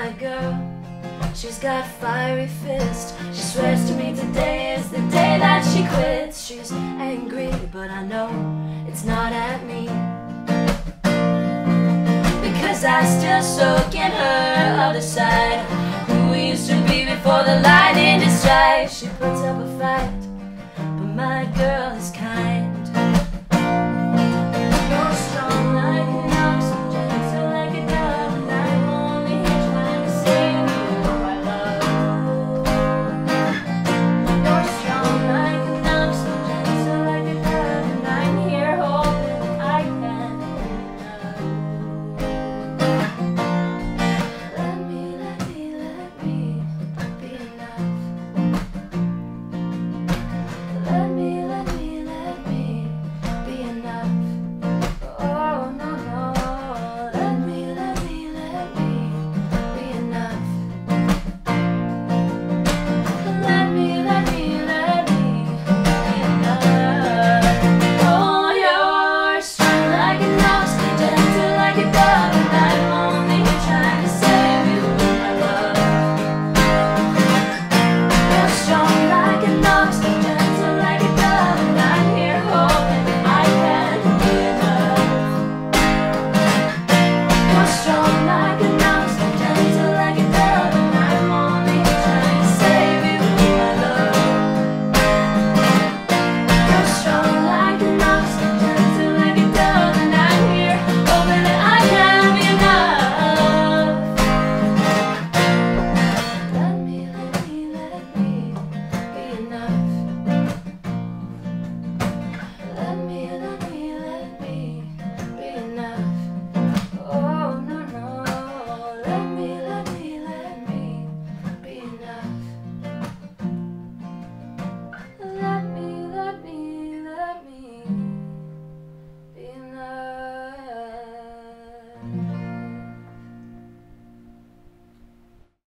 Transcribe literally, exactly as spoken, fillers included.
my girl, she's got fiery fist. She swears to me today is the day that she quits. She's angry, but I know it's not at me, because I still soak in her other side, who we used to be before the lightning did strike. She puts up a fight, but my girl is kind.